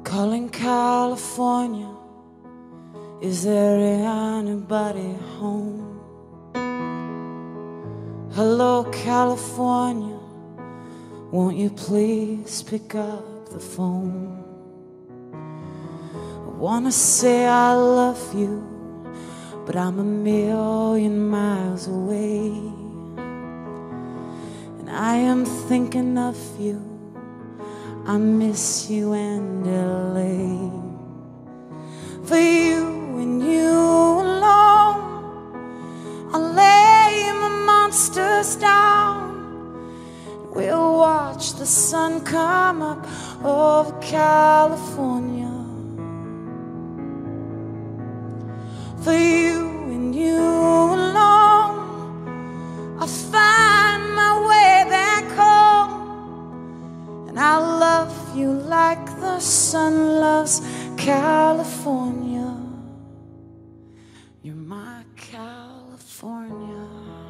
Calling California, is there anybody home? Hello California, won't you please pick up the phone? I wanna say I love you, but I'm a million miles away, and I am thinking of you. I miss you and LA. For you and you alone, I'll lay my monsters down. We'll watch the sun come up over California. For you and you alone, I'll find my way back home, and I'll love you like the sun loves California. You're my California.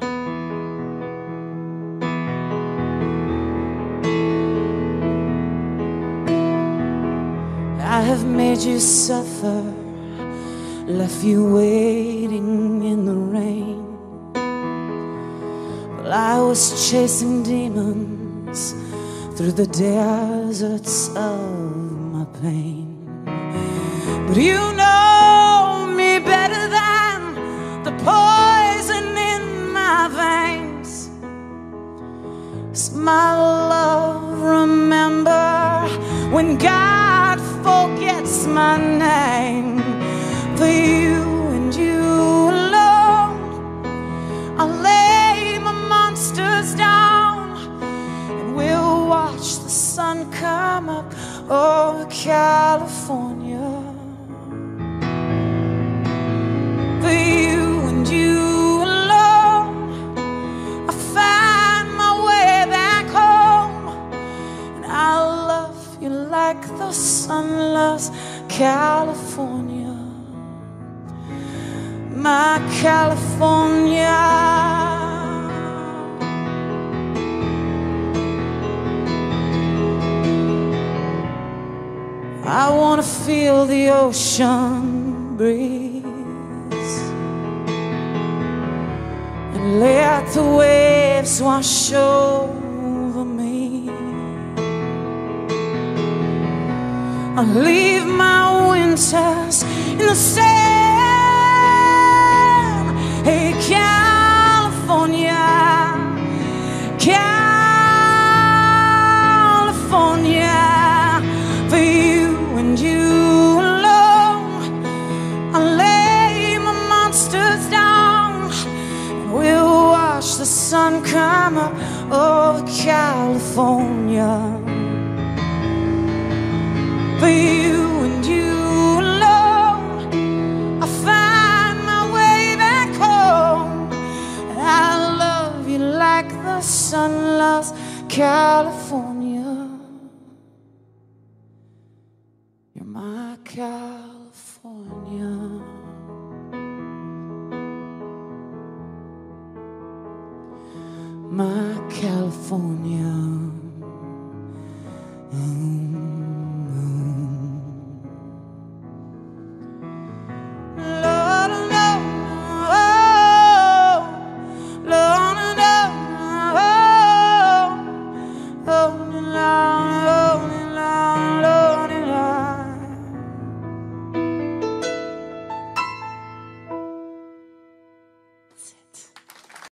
I have made you suffer, left you waiting in the rain. Well, I was chasing demons through the deserts of my pain. But you know me better than the poison in my veins. So my love, remember when God forgets my name. For you and you alone, I'll lay my monsters down, and we'll watch the sun come up over California. For you and you alone, I find my way back home, and I'll love you like the sun loves California. My California. I wanna feel the ocean breeze and let the waves wash over me. I'll leave my winters in the sand. Hey California, California. For you and you alone, I'll lay my monsters down, and we'll watch the sun come up over California. For you and you alone, I find my way back home, and I love you like the sun loves California. You're my California. My California.